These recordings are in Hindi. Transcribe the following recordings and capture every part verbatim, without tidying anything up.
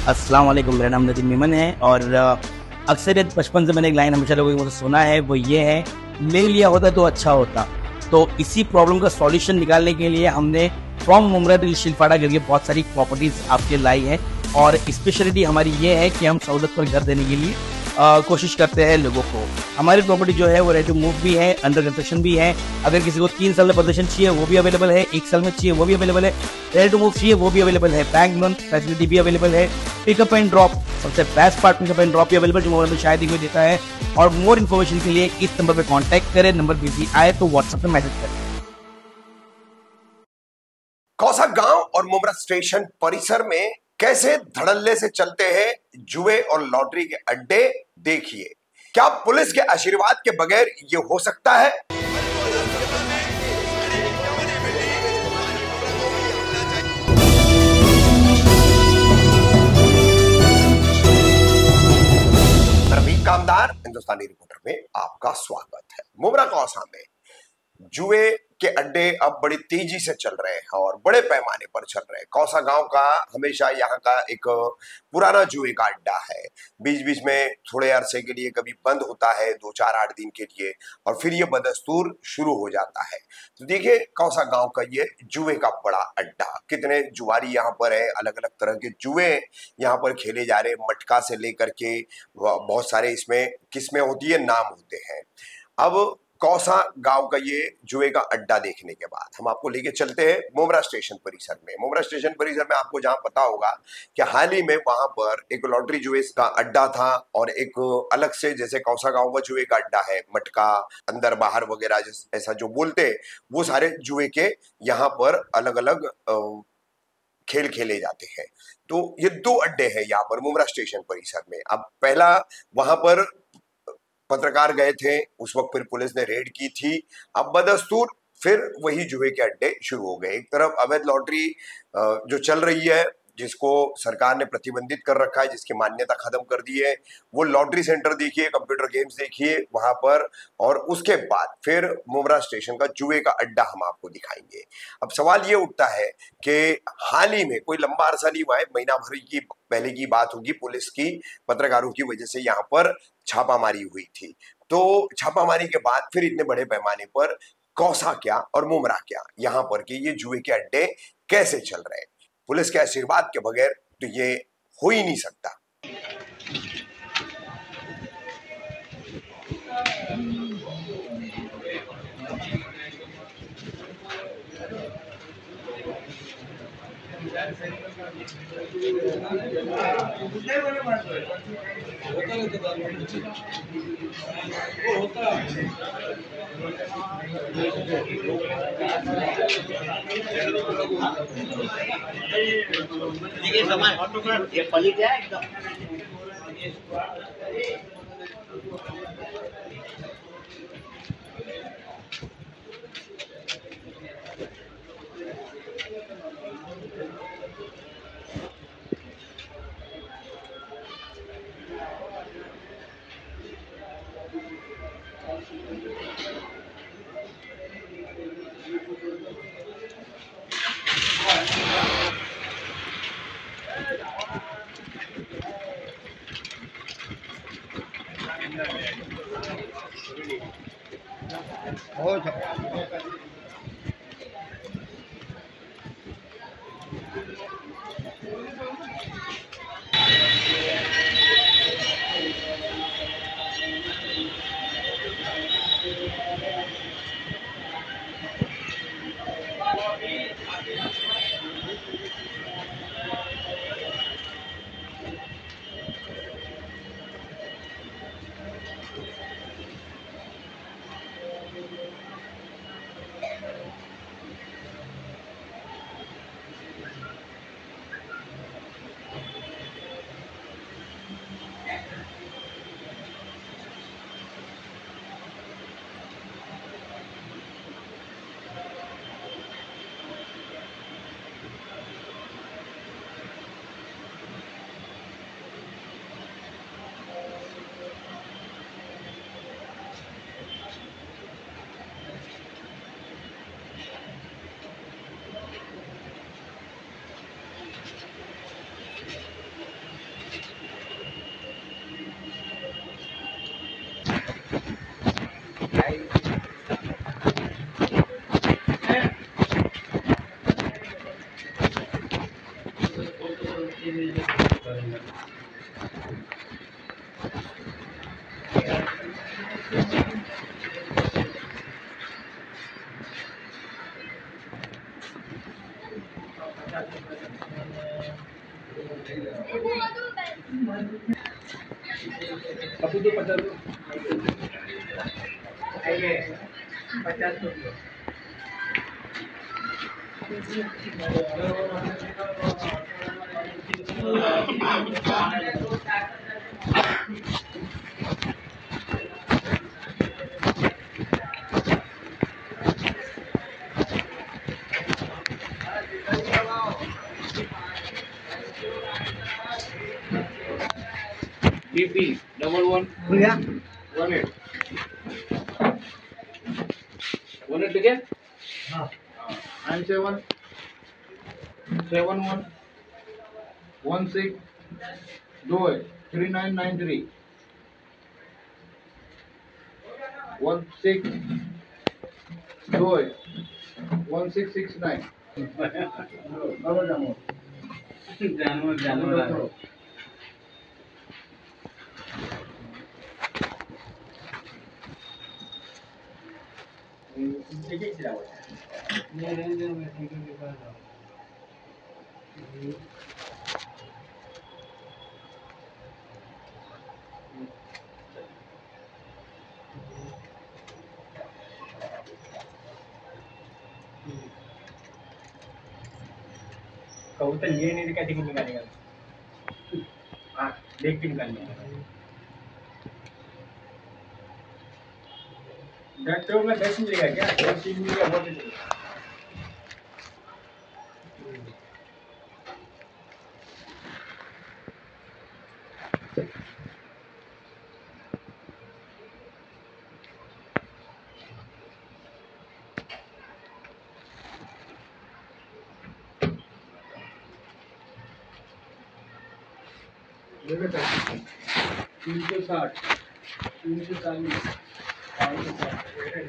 अस्सलाम वालेकुम, मेरा नाम नदीम मेमन है और अक्सरियत बचपन से मैंने एक लाइन हमेशा लोगों को सुना है, वो ये है, ले लिया होता तो अच्छा होता। तो इसी प्रॉब्लम का सॉल्यूशन निकालने के लिए हमने फ्रॉम मुमरा टू शिलफाड़ा करके बहुत सारी प्रॉपर्टीज आपके लाई है और स्पेशलिटी हमारी ये है कि हम सहूलत पर घर देने के लिए आ, कोशिश करते हैं लोगों को। हमारी प्रॉपर्टी जो है वो रेडी टू मूव भी है, अंडर कंस्ट्रक्शन भी है। अगर किसी को तीन साल में पोजीशन चाहिए वो भी अवेलेबल है, एक साल में चाहिए वो भी अवेलेबल है, रेडी टू मूव चाहिए वो भी अवेलेबल है, बैंक लोन फैसिलिटी भी अवेलेबल है, पिकअप एंड ड्रॉप, सबसे best part pickup and drop भी अवेलेबल जो मोबाइल में शायद ही कोई देता है। और मोर इन्फॉर्मेशन के लिए इस नंबर पर कॉन्टैक्ट करें, नंबर बिजी आए तो व्हाट्सएप में मैसेज करें। कौसा गांव और मुमरा स्टेशन परिसर में कैसे धड़ल्ले से चलते हैं जुए और लॉटरी के अड्डे, देखिए। क्या पुलिस के आशीर्वाद के बगैर ये हो सकता है? रफीक कामदार हिंदुस्तानी रिपोर्टर में आपका स्वागत है। मुमरा कौसा में जुए के अड्डे अब बड़ी तेजी से चल रहे हैं और बड़े पैमाने पर चल रहे हैं। कौसा गांव का हमेशा यहाँ का एक पुराना जुए का अड्डा है। बीच बीच में थोड़े अरसे के लिए कभी बंद होता है, दो चार आठ दिन के लिए, और फिर ये बदस्तूर शुरू हो जाता है। तो देखिए कौसा गांव का ये जुए का बड़ा अड्डा, कितने जुआरी यहाँ पर है, अलग अलग तरह के जुए यहाँ पर खेले जा रहे हैं, मटका से लेकर के बहुत सारे इसमें किस्में होती है, नाम होते हैं। अब कौसा गांव का ये जुए का अड्डा देखने के बाद हम आपको लेके चलते हैं मुमरा स्टेशन परिसर में। मुमरा स्टेशन परिसर में आपको जहां पता होगा कि हाल ही में वहां पर एक लॉटरी जुए का अड्डा था और एक अलग से, जैसे कौसा गांव का जुए का अड्डा है, मटका अंदर बाहर वगैरह ऐसा जो बोलते हैं, वो सारे जुए के यहाँ पर अलग अलग खेल खेले जाते हैं। तो ये दो अड्डे हैं यहाँ पर मुमरा स्टेशन परिसर में। अब पहला वहां पर पत्रकार गए थे, उस वक्त फिर पुलिस ने रेड की थी। अब बदस्तूर फिर वही जुए के अड्डे शुरू हो गए। एक तरफ अवैध लॉटरी जो चल रही है, जिसको सरकार ने प्रतिबंधित कर रखा है, जिसकी मान्यता खत्म कर दी है, वो लॉटरी सेंटर देखिए, कंप्यूटर गेम्स देखिए वहां पर, और उसके बाद फिर मुमरा स्टेशन का जुए का अड्डा हम आपको दिखाएंगे। अब सवाल ये उठता है कि हाल ही में, कोई लंबा अरसा नहीं हुआ है, महीना भर की पहले की बात होगी, पुलिस की पत्रकारों की वजह से यहाँ पर छापामारी हुई थी। तो छापामारी के बाद फिर इतने बड़े पैमाने पर कौसा क्या और मुमरा क्या, यहाँ पर के ये जुए के अड्डे कैसे चल रहे हैं, पुलिस के आशीर्वाद के बगैर तो ये हो ही नहीं सकता। ये सामान ये पली क्या है एकदम। अभी तो पचास आइए पचास रुपये बीपी डबल वन भैया वन एट वन एट ठीक है हाँ nine seven seven one one six दो है three nine nine three one six दो है वन सिक्स सिक्स नाइन जानवर जानवर कबूतर ये नहीं दिखा टिकट निकालेगा हाँ देख के निकालेगा डॉक्टर में दस मिलेगा क्या दस तीन मिलेगा बहुत मिलेगा तीन सौ साठ तीन सौ चालीस पाँच सौ साठ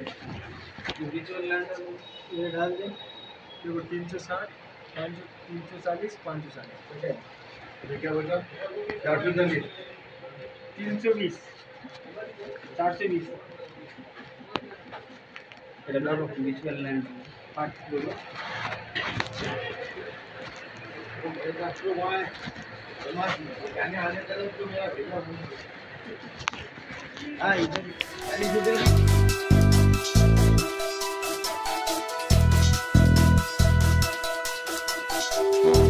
ये डाल दें देखो तीन सौ साठ पाँच सौ तीन सौ चालीस पाँच सौ चालीस ठीक है क्या बोलता चार सौ चालीस तीन सौ बीस चार सौ बीस म्यूचुअल लैंड पाँच बोलो हाँ इधर